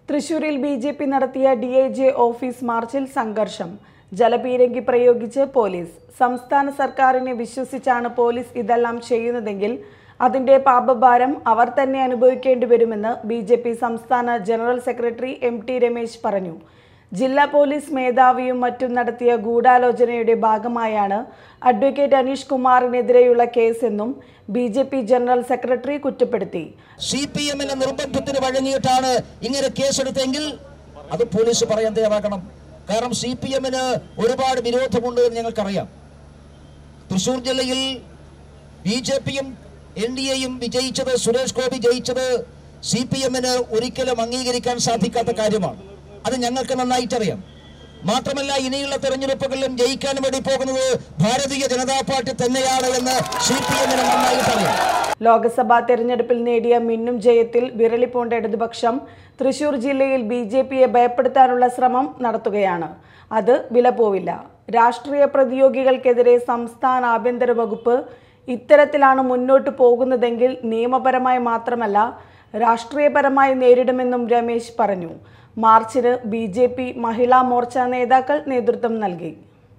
തൃശൂരിൽ ബിജെപി നടത്തിയ DIG office മാർച്ചിൽ സംഘർഷം. ജലപീരങ്കി പ്രയോഗിച്ച് പോലീസ്. സംസ്ഥാന സർക്കാരിനെ വിശ്വസിച്ചാണ് പോലീസ് ഇതെല്ലാം ചെയ്യുന്നതെങ്കിൽ അതിന്റെ പാപഭാരം അവർ തന്നെ അനുഭവിക്കേണ്ടി വരുമെന്ന് ബിജെപി സംസ്ഥാന ജനറൽ സെക്രട്ടറി എം.ടി. രമേശ് പറഞ്ഞു. ജില്ലാ പോലീസ് മേധാവിയും മറ്റും നടത്തിയ ഗൂഢാലോചനയുടെ ഭാഗമായാണ് അഡ്വക്കേറ്റ് അനീഷ് കുമാറിനെതിരെയുള്ള കേസെന്നും ബിജെപി ജനറൽ സെക്രട്ടറി കുറ്റപ്പെടുത്തി. സിപിഎമ്മിന്റെ നിർബന്ധത്തിന് വഴങ്ങിയിട്ടാണ് ഇങ്ങനെ കേസെടുത്തെങ്കിൽ അത് പോലീസ് പറയാൻ തയ്യാറാക്കണം. കാരണം സിപിഎമ്മിന് ഒരുപാട് വിരോധമുണ്ട് എന്ന് ഞങ്ങൾക്കറിയാം. തൃശൂർ ജില്ലയിൽ ബിജെപിയും എൻഡിഎയും വിജയിച്ചത്, സുരേഷ് ഗോപി ജയിച്ചത് സിപിഎമ്മിന് ഒരിക്കലും അംഗീകരിക്കാൻ സാധിക്കാത്ത കാര്യമാണ്. അത് ഞങ്ങൾക്ക് നന്നായിട്ടറിയാം. മാത്രമല്ല, ഇനിയുള്ള തെരഞ്ഞെടുപ്പുകളിലും ജയിക്കാൻ വേണ്ടി പോകുന്നത് ഭാരതീയ ജനതാ പാർട്ടി തന്നെയാണ് എന്ന് സിപിഎമ്മിന് നന്നായിട്ടറിയാം. ലോക്സഭാ തെരഞ്ഞെടുപ്പിൽ നേടിയ മിന്നും ജയത്തിൽ വിരളി പൂണ്ട ഇടതുപക്ഷം തൃശൂർ ജില്ലയിൽ ബിജെപിയെ ഭയപ്പെടുത്താനുള്ള ശ്രമം നടത്തുകയാണ്. അത് വില പോവില്ല. രാഷ്ട്രീയ പ്രതിയോഗികൾക്കെതിരെ സംസ്ഥാന ആഭ്യന്തര വകുപ്പ് ഇത്തരത്തിലാണ് മുന്നോട്ട് പോകുന്നതെങ്കിൽ നിയമപരമായി മാത്രമല്ല രാഷ്ട്രീയപരമായി നേരിടുമെന്നും രമേശ് പറഞ്ഞു. മാർച്ചിന് ബിജെപി മഹിളാ മോർച്ച നേതാക്കൾ നേതൃത്വം നൽകി.